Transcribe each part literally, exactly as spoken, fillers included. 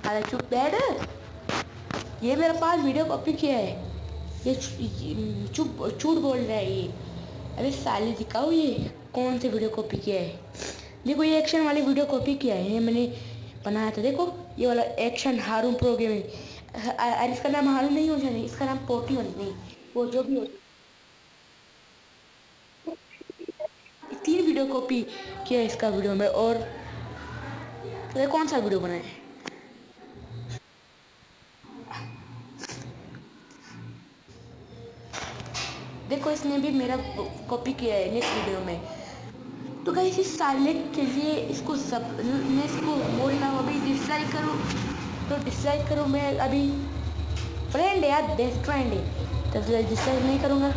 अरे चुप बैठ, ये मेरे पास वीडियो कॉपी किया है, ये चुप झूठ बोल रहा है ये। अरे साले दिखाओ ये कौन से वीडियो कॉपी किया है। देखो ये एक्शन वाली वीडियो कॉपी किया है, ये मैंने बनाया था। देखो ये वाला एक्शन हारून प्रो गेमिंग, अरे इसका नाम हारून नहीं हो जाए, इसका नाम पोटी नहीं, वो जो भी हो। तीन वीडियो कॉपी किया है इसका वीडियो में। और तो ये कौन सा वीडियो बनाए, देखो इसने भी मेरा कॉपी किया है नेक्स्ट वीडियो में। तो गाइस इस साले के लिए इसको सब मैं इसको बोल रहा हूँ अभी डिसलाइक करो तो डिसलाइक करो। मैं अभी फ्रेंड है यार, बेस्ट फ्रेंड है, तो डिसलाइक नहीं करूँगा।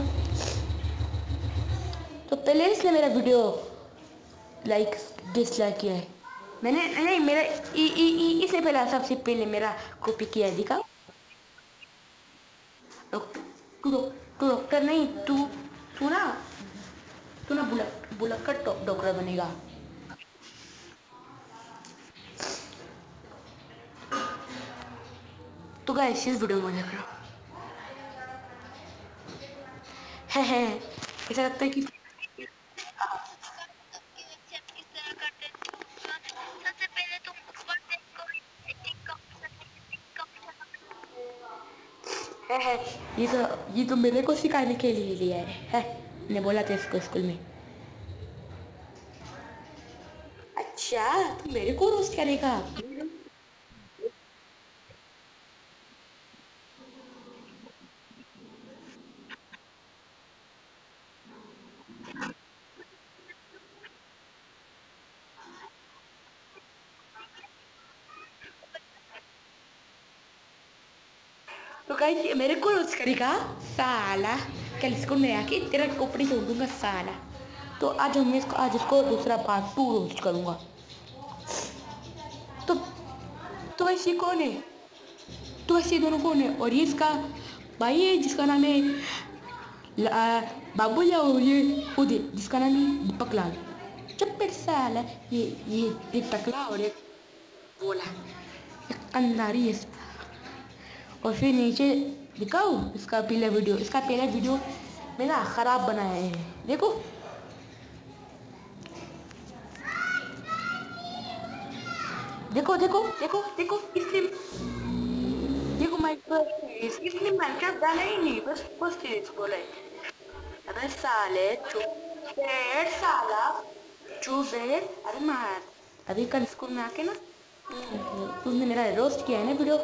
तो पहले इसने मेरा वीडियो लाइक डिसलाइक किया है, मैंने नहीं मेरा ई ई ई इसने पहला सबसे पहले मेरा कॉपी किया है। दिखाओ डॉक्टर, तू तू डॉक्टर नहीं, तू तू ना तू ना बुलक बुलक का डॉक्टर बनेगा। तो गाइस इस वीडियो में देख रहा है, है ऐसा लगता है कि है है ये तो ये तो मेरे को सिखाने के लिए लिया है, है मैंने बोला था इसको स्कूल में। अच्छा तू मेरे को रोस्ट करेगा। तो गाइस मेरे को रोस्ट करेगा साला, कल स्कूल में आके तेरा खोपड़ी तोड़ दूंगा साला। तो आज हम इसको आज इसको दूसरा पार्ट टू रोस्ट करूंगा। तो तो गाइस ये कौन है, तो गाइस ये दोनों कौन है, और ये इसका भाई है जिसका नाम है बाबू, या ये खुद है जिसका नाम है दीपक लाल। चुप साला, ये ये एक टकला और एक बोला एक कंधारी है। और फिर नीचे दिखाओ इसका पहला वीडियो, इसका पहला वीडियो मेरा खराब बनाया है। देखो देखो देखो देखो देखो इसने देखो माइनक्राफ्ट इसने माइनक्राफ्ट डाला ही नहीं, बस बस तेज बोला है। अबे साले चुप बैठ साला, चुप बैठ, अरे मार। अभी कल स्कूल में आके ना तुमने मेरा रोस्ट किया है ना वीडियो,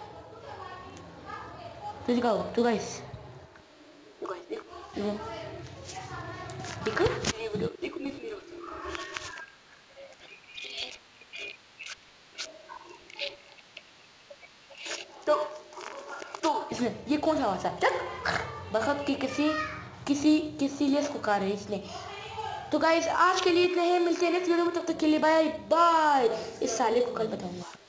तो दिखाओ। तो गाइस तो गाइस देखो देखो ये वीडियो देखो मेरी वीडियो। तो तो इसने ये कौन सा आवाज है, चल बखत की किसी किसी किसी लिए इसको कार है इसने। तो गाइस आज के लिए इतना है, मिलते हैं नेक्स्ट वीडियो में, तब तक के लिए बाय बाय। इस साले को कल बताऊंगा।